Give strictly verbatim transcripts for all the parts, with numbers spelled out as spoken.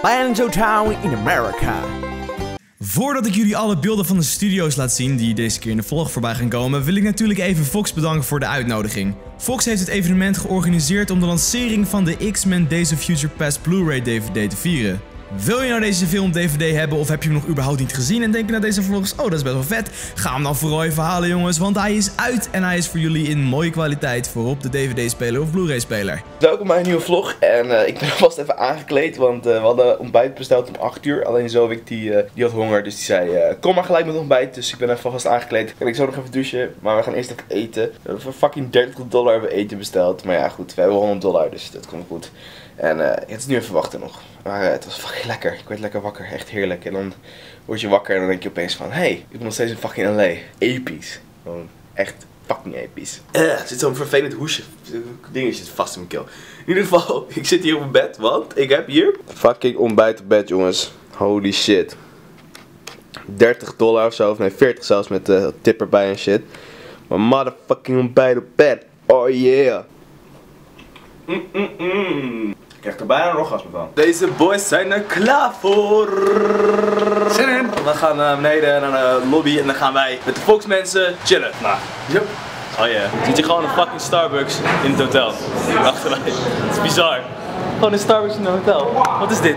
Banjo Town in America. Voordat ik jullie alle beelden van de studio's laat zien die deze keer in de vlog voorbij gaan komen, wil ik natuurlijk even Fox bedanken voor de uitnodiging. Fox heeft het evenement georganiseerd om de lancering van de X-Men Days of Future Past Blu-ray D V D te vieren. Wil je nou deze film D V D hebben of heb je hem nog überhaupt niet gezien en denk je naar deze vlogs, oh dat is best wel vet, ga hem dan vooral even halen jongens, want hij is uit en hij is voor jullie in mooie kwaliteit voor op de D V D-speler of Blu-ray speler. Welkom bij een nieuwe vlog en uh, ik ben alvast even aangekleed, want uh, we hadden ontbijt besteld om acht uur. Alleen Zoik die, uh, die had honger, dus die zei uh, kom maar gelijk met ontbijt, dus ik ben even alvast aangekleed. En ik zou nog even douchen, maar we gaan eerst even eten. We hebben voor fucking dertig dollar hebben we eten besteld, maar ja goed, we hebben honderd dollar, dus dat komt goed. En uh, het is nu even wachten nog. Maar uh, het was fucking lekker. Ik werd lekker wakker. Echt heerlijk. En dan word je wakker en dan denk je opeens van... Hey, ik ben nog steeds in fucking L A. Episch. Gewoon echt fucking episch. Uh, er zit zo'n vervelend hoesje. Dingetje zit vast in mijn keel. In ieder geval, ik zit hier op mijn bed. Want ik heb hier... Fucking ontbijt op bed jongens. Holy shit. dertig dollar of zo. Of nee, veertig zelfs met de uh, tip erbij en shit. Maar motherfucking ontbijt op bed. Oh yeah. Mm -mm -mm. Ik krijg er bijna een orgasme van. Deze boys zijn er klaar voor. Zin in. We gaan naar beneden naar de lobby en dan gaan wij met de Fox mensen chillen. Nou, yep. Oh yeah. Zit je gewoon een fucking Starbucks in het hotel. Achter mij. Het is bizar. Gewoon een Starbucks in het hotel. Wat is dit?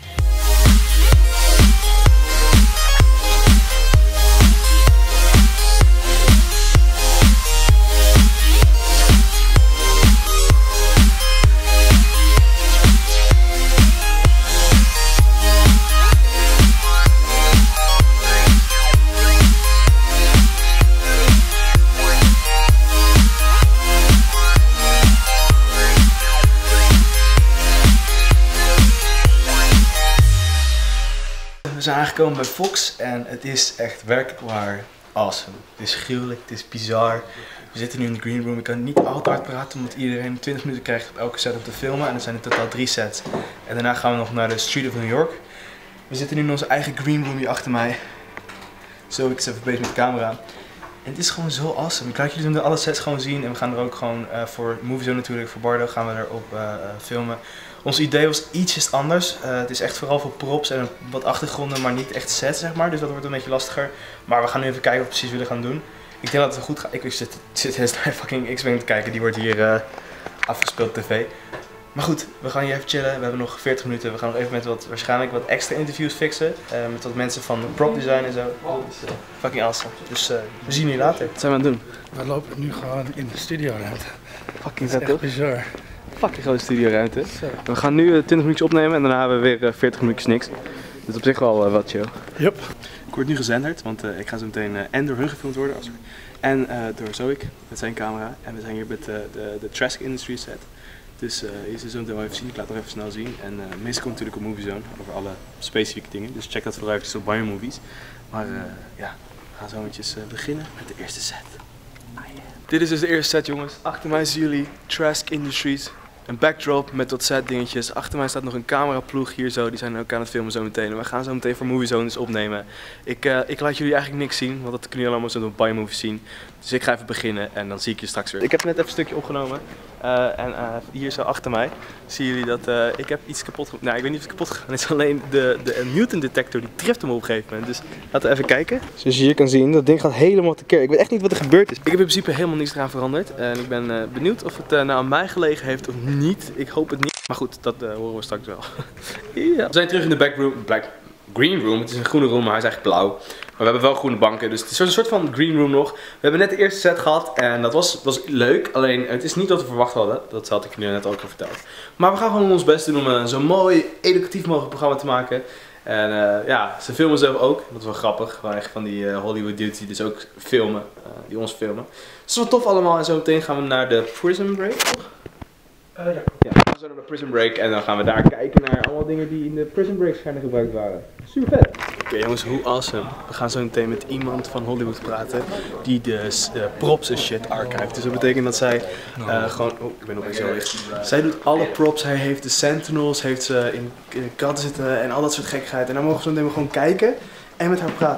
We zijn aangekomen bij Fox en het is echt werkelijk waar awesome. Het is gruwelijk, het is bizar. We zitten nu in de green room. Ik kan niet al te hard praten omdat iedereen twintig minuten krijgt op elke set om te filmen. En er zijn in totaal drie sets. En daarna gaan we nog naar de Street of New York. We zitten nu in onze eigen green room hier achter mij. Zo, ik is even bezig met de camera. En het is gewoon zo awesome. Ik laat jullie de alle sets gewoon zien. En we gaan er ook gewoon uh, voor Moviezone natuurlijk, voor Bardo gaan we erop uh, uh, filmen. Ons idee was ietsjes anders. Uh, het is echt vooral voor props en wat achtergronden, maar niet echt sets zeg maar. Dus dat wordt een beetje lastiger. Maar we gaan nu even kijken wat we precies willen gaan doen. Ik denk dat het goed gaat. Ik zit, zit eens naar fucking X-Men te kijken. Die wordt hier uh, afgespeeld op tv. Maar goed, we gaan hier even chillen. We hebben nog veertig minuten. We gaan nog even met wat, waarschijnlijk wat extra interviews fixen. Uh, met wat mensen van prop design en zo. Dat is uh, fucking awesome. Dus uh, we zien jullie later. Wat zijn we aan het doen? We lopen nu gewoon in de studioruimte. Fucking vet toch? Bizar. Fucking grote studioruimte. We gaan nu uh, twintig minuutjes opnemen en daarna hebben we weer uh, veertig minuutjes niks. Dus op zich wel uh, wat chill. Yep. Ik word nu gezenderd, want uh, ik ga zo meteen uh, en door hun gefilmd worden als en uh, door Zoik met zijn camera. En we zijn hier met uh, de, de Trask Industry set. Dus uh, je zult zo meteen wel even zien, ik laat het nog even snel zien. En uh, meestal komt natuurlijk op Moviezone over alle specifieke dingen. Dus check dat vooral even op Bio Movies. Maar uh, ja, we gaan zo eventjes uh, beginnen met de eerste set. Ah, yeah. Dit is dus de eerste set jongens. Achter mij zien jullie Trask Industries. Een backdrop met wat set dingetjes. Achter mij staat nog een cameraploeg hier zo. Die zijn ook aan het filmen zo meteen. En we gaan zo meteen voor Moviezone dus opnemen. Ik, uh, ik laat jullie eigenlijk niks zien, want dat kunnen jullie allemaal zo op Bio Movies zien. Dus ik ga even beginnen en dan zie ik je straks weer. Ik heb net even een stukje opgenomen. Uh, en uh, hier zo achter mij zien jullie dat uh, ik heb iets kapot ge... Nou, ik weet niet of het kapot gegaan is. Alleen de, de Newton detector die trift hem op een gegeven moment. Dus laten we even kijken. Zoals je hier kan zien, dat ding gaat helemaal tekeer. Ik weet echt niet wat er gebeurd is. Ik heb in principe helemaal niets eraan veranderd. En ik ben uh, benieuwd of het uh, nou aan mij gelegen heeft of niet. Ik hoop het niet. Maar goed, dat uh, horen we straks wel. Ja. We zijn terug in de backroom. Black... Green room. Het is een groene room, maar hij is eigenlijk blauw. Maar we hebben wel groene banken, dus het is een soort van green room nog. We hebben net de eerste set gehad en dat was, was leuk. Alleen het is niet wat we verwacht hadden. Dat had ik jullie net ook al verteld. Maar we gaan gewoon ons best doen om een zo mooi, educatief mogelijk programma te maken. En uh, ja, ze filmen zelf ook. Dat is wel grappig. Gewoon echt van die uh, Hollywood dudes die dus ook filmen. Uh, die ons filmen. Dus het is wel tof allemaal. En zo meteen gaan we naar de Prison Break. Uh, ja. ja, we gaan zo naar de Prison Break en dan gaan we daar kijken naar allemaal dingen die in de Prison Break schijnen gebruikt waren. Super vet! Oké okay, jongens, hoe awesome. We gaan zo meteen met iemand van Hollywood praten die de uh, props en shit archive. Dus dat betekent dat zij uh, gewoon... Oh, ik ben opeens zo licht. Zij doet alle props, hij heeft de Sentinels, heeft ze in, in de katten zitten en al dat soort gekkigheid. En dan mogen we zo meteen gewoon kijken en met haar praten.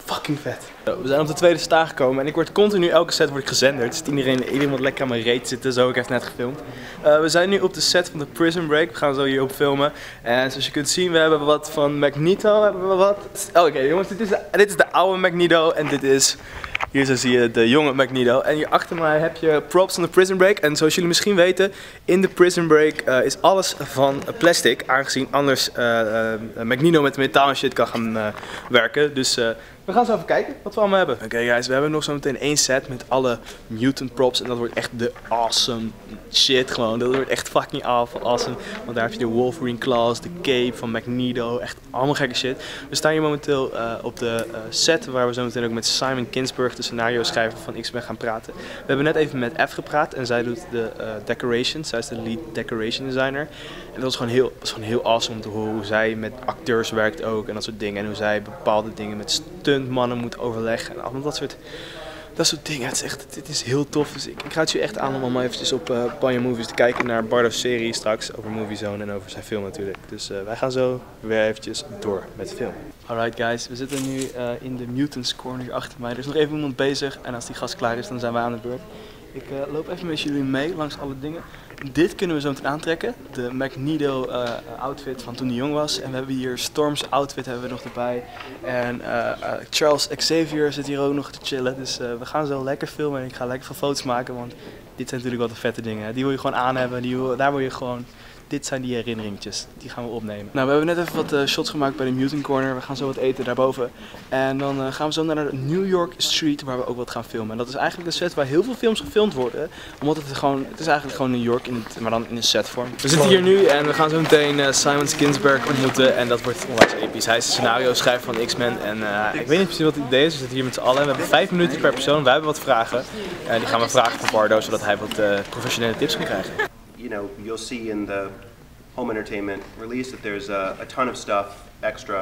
fucking vet. We zijn op de tweede sta gekomen en ik word continu, elke set wordt gezenderd. Dus iedereen, iedereen wat lekker aan mijn reet zitten, zo, ik heb net gefilmd. Uh, we zijn nu op de set van de Prison Break, we gaan zo hierop filmen. En zoals je kunt zien, we hebben wat van Magneto, hebben we wat. Oh, oké okay, jongens, dit is, de, dit is de oude Magneto en dit is... Hier zo zie je de jonge Magneto. En hier achter mij heb je props van de Prison Break. En zoals jullie misschien weten, in de Prison Break uh, is alles van plastic. Aangezien anders uh, uh, Magneto met metaal en shit kan gaan uh, werken. Dus uh, we gaan zo even kijken wat we allemaal hebben. Oké okay guys, we hebben nog zo meteen één set met alle mutant props. En dat wordt echt de awesome shit gewoon. Dat wordt echt fucking awesome. Want daar heb je de Wolverine claws, de cape van Magneto. Echt allemaal gekke shit. We staan hier momenteel uh, op de uh, set waar we zo meteen ook met Simon Kinberg, de scenario schrijver van X-Men, gaan praten. We hebben net even met F gepraat en zij doet de uh, decorations. Zij is de lead decoration designer. En dat was gewoon heel, was gewoon heel awesome om te horen hoe zij met acteurs werkt ook en dat soort dingen. En hoe zij bepaalde dingen met stuntmannen moet overleggen en allemaal dat soort, dat soort dingen. Het is echt, dit is heel tof. Dus ik, ik raad je echt aan om allemaal eventjes op uh, Banjo Movies te kijken naar Bardo's serie straks over Movie Zone en over zijn film natuurlijk. Dus uh, wij gaan zo weer eventjes door met de film. Alright guys, we zitten nu uh, in de Mutants Corner hier achter mij. Er is nog even iemand bezig en als die gast klaar is dan zijn wij aan de beurt. Ik uh, loop even met jullie mee langs alle dingen. Dit kunnen we zo meteen aantrekken. De Magneto uh, outfit van toen hij jong was. En we hebben hier Storm's outfit hebben we nog erbij. En uh, uh, Charles Xavier zit hier ook nog te chillen. Dus uh, we gaan zo lekker filmen en ik ga lekker veel foto's maken. Want dit zijn natuurlijk wel de vette dingen. Die wil je gewoon aan hebben. Die wil, daar wil je gewoon... Dit zijn die herinneringetjes, die gaan we opnemen. Nou, we hebben net even wat uh, shots gemaakt bij de Mutant Corner. We gaan zo wat eten daarboven. En dan uh, gaan we zo naar de New York Street, waar we ook wat gaan filmen. En dat is eigenlijk een set waar heel veel films gefilmd worden. Omdat het gewoon, het is eigenlijk gewoon New York, in het, maar dan in een setvorm. We zitten hier nu en we gaan zo meteen uh, Simon Kinberg ontmoeten. En dat wordt onwijs episch. Hij is de scenario schrijver van X-Men. En uh, ik weet niet precies wat het idee is. We zitten hier met z'n allen. We hebben vijf minuten per persoon. Wij hebben wat vragen. En uh, die gaan we vragen van Bardo, zodat hij wat uh, professionele tips kan krijgen. You know, you'll see in the home entertainment release that there's a, a ton of stuff extra,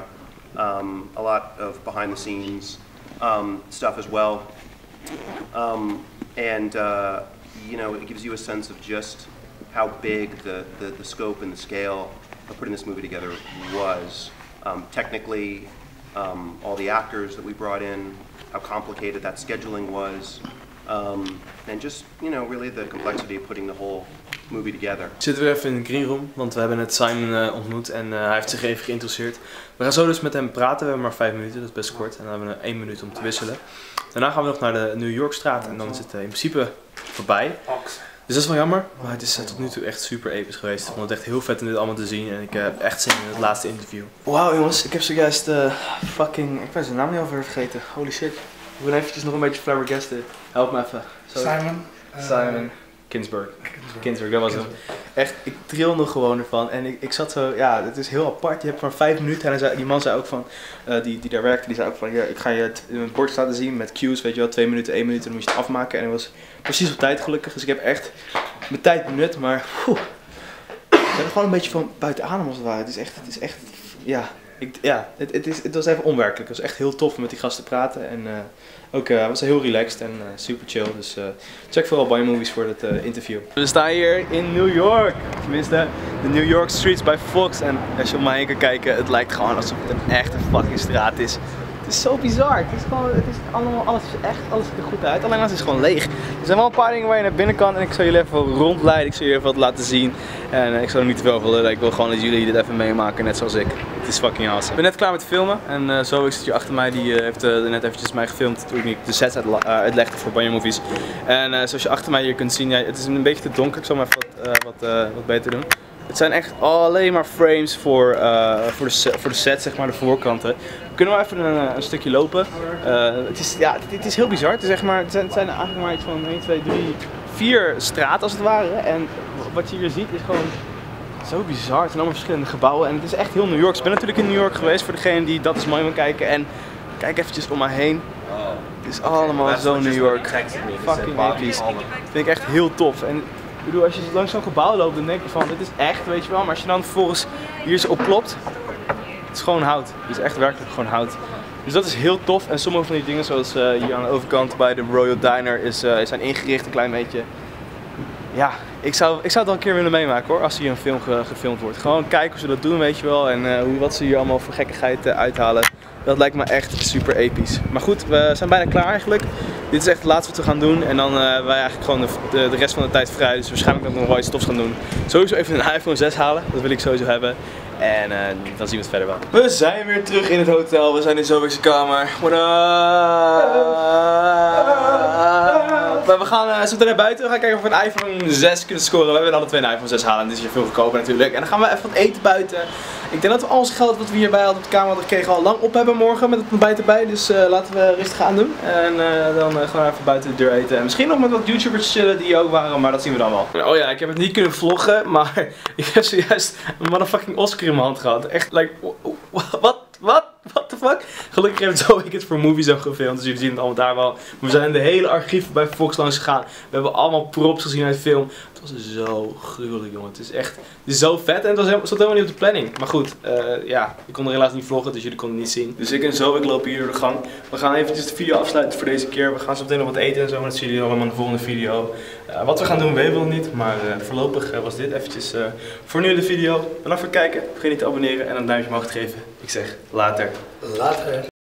um, a lot of behind the scenes um, stuff as well, um, and uh, you know, it gives you a sense of just how big the, the, the scope and the scale of putting this movie together was. Um, technically, um, all the actors that we brought in, how complicated that scheduling was, um, and just, you know, really the complexity of putting the whole movie together. Zitten we even in de green room, want we hebben net Simon uh, ontmoet en uh, hij heeft zich even geïnteresseerd. We gaan zo dus met hem praten, we hebben maar vijf minuten, dat is best kort. En dan hebben we één minuut om te wisselen. Daarna gaan we nog naar de New York straat en dan is het uh, in principe voorbij. Dus dat is wel jammer, maar het is uh, tot nu toe echt super episch geweest. Ik vond het echt heel vet om dit allemaal te zien en ik uh, heb echt zin in het laatste interview. Wauw jongens, ik heb zojuist uh, fucking, ik ben zijn naam niet alweer vergeten, holy shit. Ik ben eventjes nog een beetje flabbergasted. Help me even. Sorry. Simon. Uh, Simon. Kinberg. Kinberg, dat was hem. Echt, ik trilde gewoon ervan en ik, ik zat zo, ja, het is heel apart. Je hebt maar vijf minuten en hij zei, die man zei ook van, uh, die, die daar werkte, die zei ook van, ja, ik ga je het in een bord laten zien met cues, weet je wel, twee minuten, één minuut en dan moet je het afmaken. En hij was precies op tijd gelukkig, dus ik heb echt mijn tijd benut, maar poeh, ik ben er gewoon een beetje van buiten adem als het ware. Het is echt, het is echt, ja, ik, ja het, het, is, het was even onwerkelijk. Het was echt heel tof om met die gasten te praten en uh, ook uh, was heel relaxed en uh, super chill. Dus uh, check vooral Banjo Movies voor het uh, interview. We staan hier in New York, tenminste de New York Streets bij Fox. En als je om me heen kan kijken, het lijkt gewoon alsof het een echte fucking straat is. Het is zo bizar. Het is gewoon, het is allemaal, alles is echt, alles ziet er goed uit. Alleen alles is gewoon leeg. Er zijn wel een paar dingen waar je naar binnen kan en ik zal jullie even rondleiden. Ik zal jullie even wat laten zien. En uh, ik zal er niet te veel van lullen. Ik wil gewoon dat jullie dit even meemaken, net zoals ik. Het is fucking awesome. Ik ben net klaar met filmen en uh, zo zit hier achter mij. Die uh, heeft uh, net eventjes mij gefilmd toen ik de sets uitla uh, uitlegde voor Banjo Movies. En uh, zoals je achter mij hier kunt zien, ja, het is een beetje te donker. Ik zal maar even wat, uh, wat, uh, wat beter doen. Het zijn echt alleen maar frames voor, uh, voor, de set, voor de set, zeg maar, de voorkanten. We kunnen wel even een, een stukje lopen. Uh, het, is, ja, het, het is heel bizar. Het, is echt maar, het, zijn, het zijn eigenlijk maar iets van één, twee, drie, vier straten als het ware. En wat je hier ziet is gewoon zo bizar. Het zijn allemaal verschillende gebouwen en het is echt heel New York. Ik ben natuurlijk in New York geweest voor degene die Dat Is Mooi wil kijken. En kijk eventjes om me heen. Het is allemaal zo New York. Fucking episch. Dat vind ik echt heel tof. En, ik bedoel, als je langs zo'n gebouw loopt, dan denk je van, dit is echt, weet je wel. Maar als je dan vervolgens hier zo opklopt, het is gewoon hout. Het is echt werkelijk gewoon hout. Dus dat is heel tof. En sommige van die dingen, zoals uh, hier aan de overkant bij de Royal Diner, is, uh, zijn ingericht een klein beetje. Ja, ik zou, ik zou het wel een keer willen meemaken hoor, als hier een film ge, gefilmd wordt. Gewoon kijken hoe ze dat doen, weet je wel. En uh, hoe, wat ze hier allemaal voor gekkigheid uh, uithalen. Dat lijkt me echt super episch. Maar goed, we zijn bijna klaar eigenlijk. Dit is echt het laatste wat we gaan doen. En dan uh, wij eigenlijk gewoon de, de, de rest van de tijd vrij. Dus waarschijnlijk dat we nog wel iets tofs gaan doen. Sowieso even een iPhone zes halen. Dat wil ik sowieso hebben. En uh, dan zien we het verder wel. We zijn weer terug in het hotel. We zijn in Zoic's kamer. What up? We gaan uh, zo meteen naar buiten. We gaan kijken of we een iPhone zes kunnen scoren. We willen alle twee een iPhone zes halen. En dit is hier veel goedkoper natuurlijk. En dan gaan we even wat eten buiten. Ik denk dat we al ons geld wat we hierbij hadden op de kamer hadden gekregen al lang op hebben morgen met het ontbijt erbij. Dus uh, laten we rustig aan doen. En uh, dan uh, gaan we even buiten de deur eten. En misschien nog met wat YouTubers chillen die hier ook waren, maar dat zien we dan wel. Oh ja, ik heb het niet kunnen vloggen, maar ik heb zojuist een motherfucking Oscar in mijn hand gehad. Echt, like, wat? Wat? What the fuck? Gelukkig heeft zo ik het voor Movies ook gefilmd, dus jullie zien het allemaal daar wel. We zijn in de hele archief bij Fox langs gegaan. We hebben allemaal props gezien uit de film. Het was zo gruwelijk, jongen. Het is echt het is zo vet en het was helemaal, stond helemaal niet op de planning. Maar goed, uh, ja, ik kon er helaas niet vloggen, dus jullie konden het niet zien. Dus ik en zo, ik loop hier door de gang. We gaan eventjes de video afsluiten voor deze keer. We gaan zo meteen nog wat eten en zo, maar dat zien jullie allemaal in de volgende video. Uh, wat we gaan doen weten we nog niet, maar uh, voorlopig uh, was dit eventjes uh, voor nu de video. Bedankt voor het kijken, vergeet niet te abonneren en een duimpje omhoog te geven. Ik zeg later. Later.